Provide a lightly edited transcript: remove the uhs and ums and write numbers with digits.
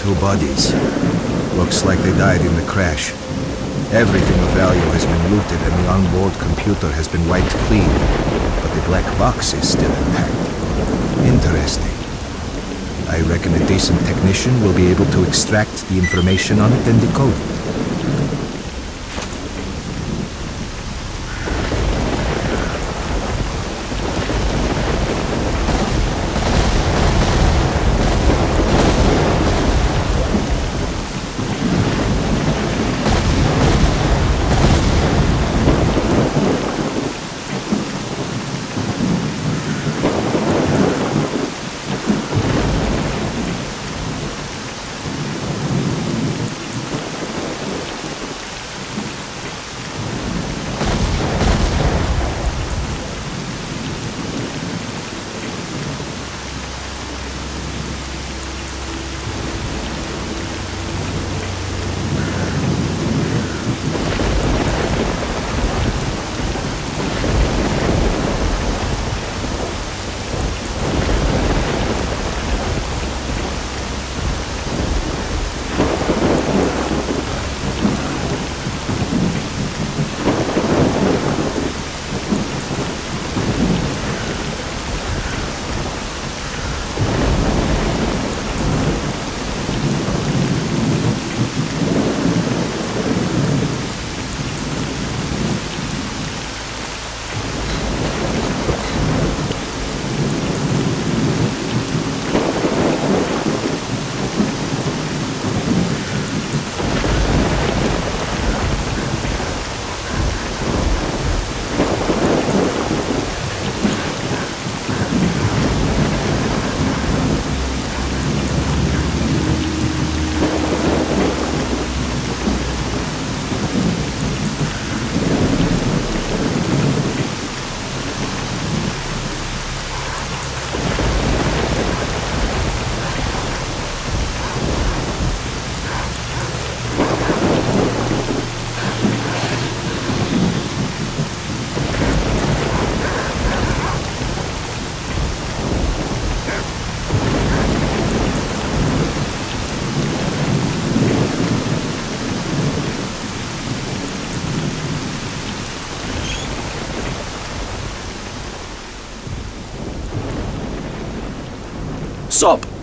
2 bodies. Looks like they died in the crash. Everything of value has been looted and the onboard computer has been wiped clean, but the black box is still intact. Interesting. I reckon a decent technician will be able to extract the information on it and decode it. Sup?